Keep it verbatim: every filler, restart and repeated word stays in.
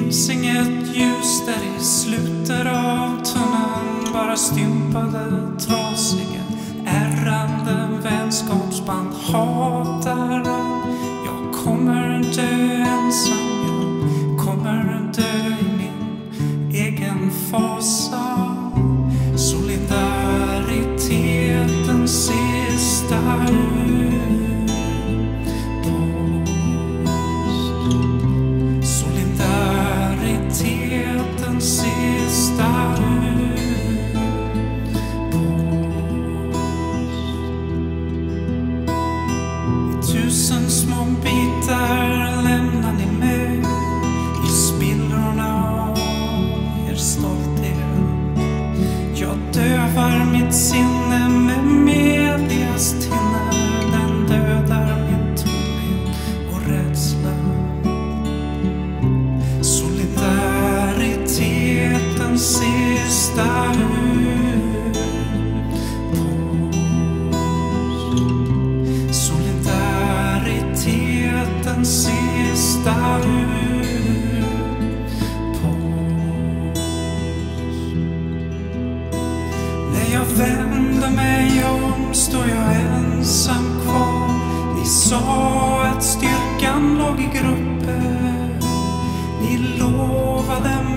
finns inget ljus där i slutet av tunneln. Bara stympade, trasiga, ärrande vänskapsband. Hataren, jag kommer dö ensam. Jag kommer dö i min egen fasa. Solidaritetens sista utpost. Solidaritetens sista utpost. I tusen små bitar lämnar ni mig i spillrorna av er stolthet. Jag dövar mitt sinne med medias tinner. Den dödar min tomhet och rädsla. Solidaritetens sista utpost. Solidaritetens sista utpost. När jag vänder mig om står jag ensam kvar. Ni sa att styrkan låg i grupper. Ni lovade